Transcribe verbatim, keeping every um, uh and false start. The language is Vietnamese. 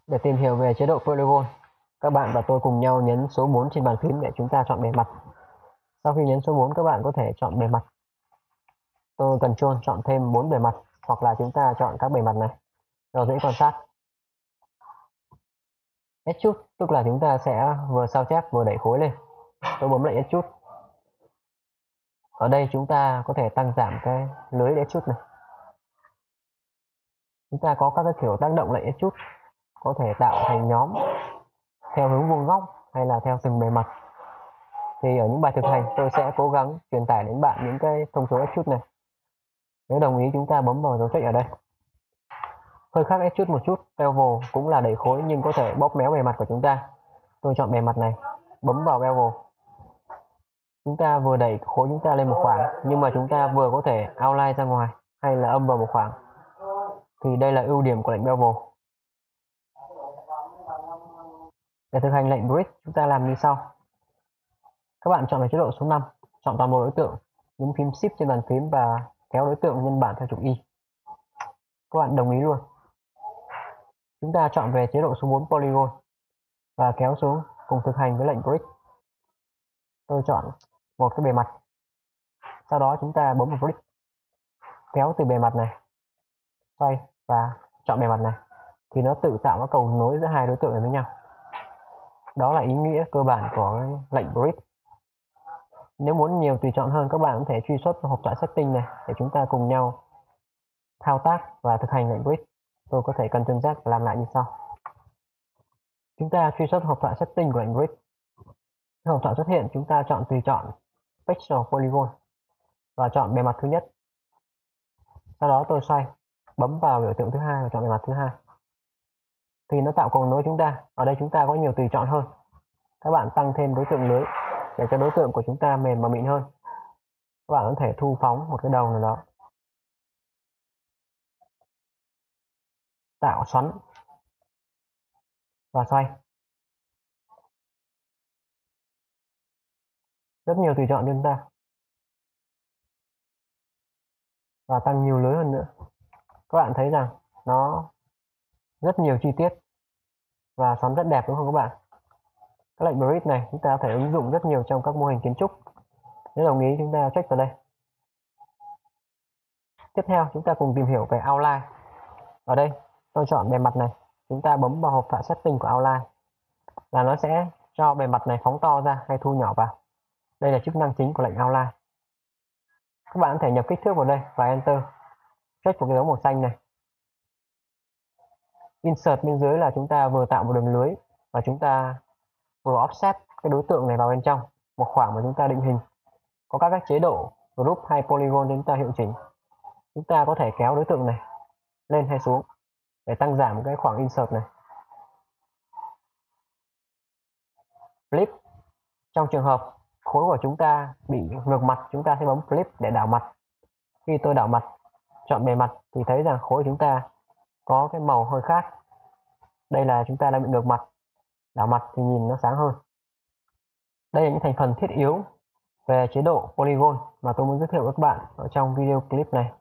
Để tìm hiểu về chế độ Polygon, các bạn và tôi cùng nhau nhấn số bốn trên bàn phím để chúng ta chọn bề mặt. Sau khi nhấn số bốn, các bạn có thể chọn bề mặt. Tôi Ctrl chọn thêm bốn bề mặt, hoặc là chúng ta chọn các bề mặt này cho dễ quan sát. Extrude tức là chúng ta sẽ vừa sao chép vừa đẩy khối lên. Tôi bấm lệnh Extrude. Ở đây chúng ta có thể tăng giảm cái lưới Extrude này. Chúng ta có các cái kiểu tác động lệnh Extrude, có thể tạo thành nhóm theo hướng vuông góc hay là theo từng bề mặt. Thì ở những bài thực hành tôi sẽ cố gắng truyền tải đến bạn những cái thông số Extrude này. Nếu đồng ý chúng ta bấm vào dấu check ở đây. Hơi khác Extrude một chút, bevel cũng là đẩy khối nhưng có thể bóp méo bề mặt của chúng ta. Tôi chọn bề mặt này, bấm vào bevel. Chúng ta vừa đẩy khối chúng ta lên một khoảng, nhưng mà chúng ta vừa có thể outline ra ngoài hay là âm vào một khoảng. Thì đây là ưu điểm của lệnh bevel. Để thực hành lệnh bridge, chúng ta làm như sau. Các bạn chọn về chế độ số năm, chọn toàn bộ đối tượng, nhấn phím Shift trên bàn phím và kéo đối tượng nhân bản theo trục Y. Các bạn đồng ý luôn. Chúng ta chọn về chế độ số bốn Polygon và kéo xuống cùng thực hành với lệnh bridge. Tôi chọn một cái bề mặt. Sau đó chúng ta bấm vào bridge, kéo từ bề mặt này, xoay và chọn bề mặt này. Thì nó tự tạo cái cầu nối giữa hai đối tượng này với nhau. Đó là ý nghĩa cơ bản của lệnh bridge. Nếu muốn nhiều tùy chọn hơn, các bạn có thể truy xuất vào hộp thoại setting này để chúng ta cùng nhau thao tác và thực hành lệnh bridge. Tôi có thể cần Ctrl Z và làm lại như sau. Chúng ta truy xuất hộp thoại setting của lệnh bridge. Khi hộp thoại xuất hiện, chúng ta chọn tùy chọn Pixel Polygon và chọn bề mặt thứ nhất. Sau đó tôi xoay, bấm vào biểu tượng thứ hai và chọn bề mặt thứ hai. Thì nó tạo cầu nối chúng ta. Ở đây chúng ta có nhiều tùy chọn hơn. Các bạn tăng thêm đối tượng lưới để cho đối tượng của chúng ta mềm và mịn hơn. Các bạn có thể thu phóng một cái đầu nào đó, tạo xoắn và xoay. Rất nhiều tùy chọn cho chúng ta. Và tăng nhiều lưới hơn nữa. Các bạn thấy rằng nó rất nhiều chi tiết và xoắn rất đẹp đúng không các bạn? Cái lệnh bridge này chúng ta có thể ứng dụng rất nhiều trong các mô hình kiến trúc. Nếu đồng ý chúng ta check vào đây. Tiếp theo chúng ta cùng tìm hiểu về outline. Ở đây tôi chọn bề mặt này, chúng ta bấm vào hộp thoại setting của outline là nó sẽ cho bề mặt này phóng to ra hay thu nhỏ vào. Đây là chức năng chính của lệnh outline. Các bạn có thể nhập kích thước vào đây và enter. Check vào cái dấu màu xanh này. Insert bên dưới là chúng ta vừa tạo một đường lưới và chúng ta vừa offset cái đối tượng này vào bên trong một khoảng mà chúng ta định hình. Có các các chế độ group hay polygon chúng ta hiệu chỉnh. Chúng ta có thể kéo đối tượng này lên hay xuống để tăng giảm cái khoảng insert này. Flip. Trong trường hợp khối của chúng ta bị ngược mặt, chúng ta sẽ bấm flip để đảo mặt. Khi tôi đảo mặt, chọn bề mặt thì thấy rằng khối chúng ta có cái màu hơi khác. Đây là chúng ta đang bị ngược mặt. Đảo mặt thì nhìn nó sáng hơn. Đây là những thành phần thiết yếu về chế độ polygon mà tôi muốn giới thiệu với các bạn ở trong video clip này.